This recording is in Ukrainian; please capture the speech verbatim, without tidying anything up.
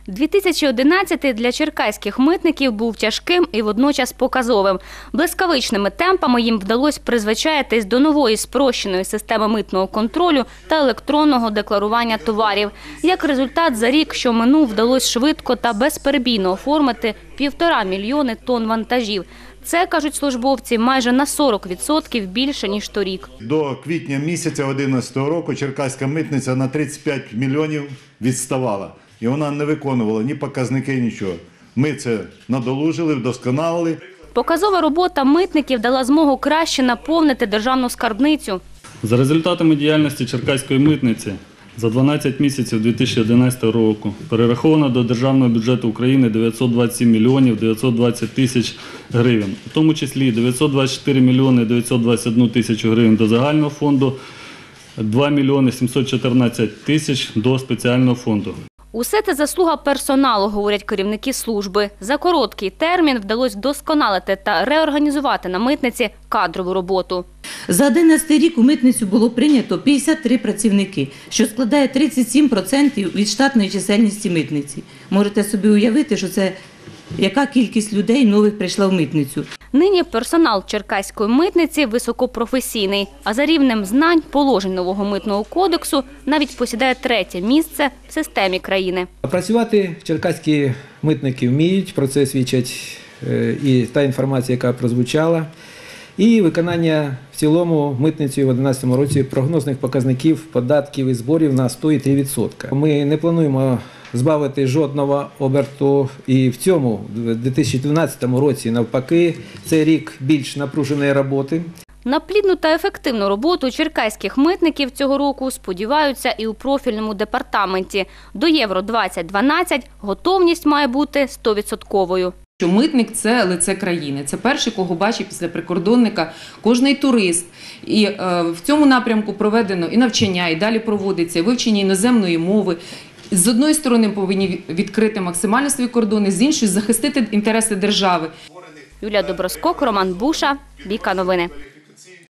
дві тисячі одинадцятий для черкаських митників був тяжким і водночас показовим. Блискавичними темпами їм вдалося призвичаїтись до нової спрощеної системи митного контролю та електронного декларування товарів. Як результат, за рік, що минув, вдалося швидко та безперебійно оформити півтора мільйони тонн вантажів. Це, кажуть службовці, майже на сорок відсотків більше, ніж торік. До квітня місяця дві тисячі одинадцятого року черкаська митниця на тридцять п'ять мільйонів відставала. І вона не виконувала ні показники, нічого. Ми це надолужили, вдосконалили. Показова робота митників дала змогу краще наповнити державну скарбницю. За результатами діяльності черкаської митниці за дванадцять місяців дві тисячі одинадцятого року перераховано до Державного бюджету України дев'ятсот двадцять сім мільйонів дев'ятсот двадцять тисяч гривень, у тому числі дев'ятсот двадцять чотири мільйони дев'ятсот двадцять одну тисячу гривень до загального фонду, два мільйони сімсот чотирнадцять тисяч до спеціального фонду. Усе це заслуга персоналу, говорять керівники служби. За короткий термін вдалося вдосконалити та реорганізувати на митниці кадрову роботу. За одинадцятий рік у митницю було прийнято п'ятдесят три працівники, що складає тридцять сім відсотків від штатної чисельності митниці. Можете собі уявити, що це яка кількість людей нових прийшла в митницю. Нині персонал черкаської митниці високопрофесійний, а за рівнем знань положень нового митного кодексу навіть посідає третє місце в системі країни. Працювати черкаські митники вміють, про це свідчить і та інформація, яка прозвучала. І виконання в цілому митницею в дві тисячі одинадцятому році прогнозних показників податків і зборів на сто три відсотки. Ми не плануємо збавити жодного оберту і в цьому, в дві тисячі дванадцятому році, навпаки, це рік більш напруженої роботи. На плідну та ефективну роботу черкаських митників цього року сподіваються і у профільному департаменті. До Євро двадцять дванадцять готовність має бути стовідсотковою. Що митник – це лице країни, це перший, кого бачить після прикордонника кожний турист. І е, в цьому напрямку проведено і навчання, і далі проводиться вивчення іноземної мови. З одної сторони повинні відкрити максимально свої кордони, з іншої – захистити інтереси держави. Юлія Доброскок, Роман Буша, Віка Новини.